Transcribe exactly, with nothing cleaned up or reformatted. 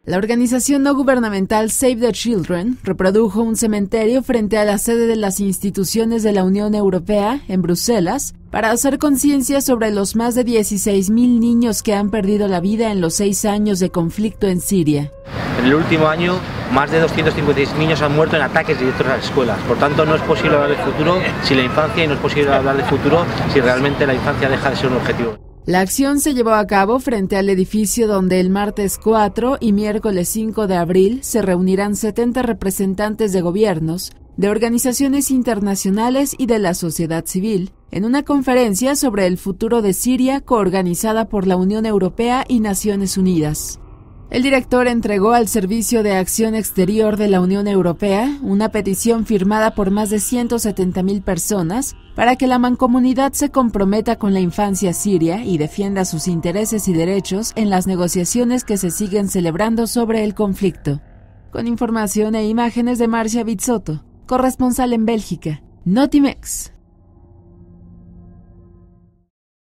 La organización no gubernamental Save the Children reprodujo un cementerio frente a la sede de las instituciones de la Unión Europea, en Bruselas, para hacer conciencia sobre los más de dieciséis mil niños que han perdido la vida en los seis años de conflicto en Siria. En el último año, más de doscientos cincuenta y seis niños han muerto en ataques directos a las escuelas. Por tanto, no es posible hablar de futuro sin la infancia y no es posible hablar de futuro si realmente la infancia deja de ser un objetivo. La acción se llevó a cabo frente al edificio donde el martes cuatro y miércoles cinco de abril se reunirán setenta representantes de gobiernos, de organizaciones internacionales y de la sociedad civil, en una conferencia sobre el futuro de Siria coorganizada por la Unión Europea y Naciones Unidas. El director entregó al Servicio de Acción Exterior de la Unión Europea una petición firmada por más de ciento setenta mil personas para que la mancomunidad se comprometa con la infancia siria y defienda sus intereses y derechos en las negociaciones que se siguen celebrando sobre el conflicto. Con información e imágenes de Marcia Bizzotto, corresponsal en Bélgica, Notimex.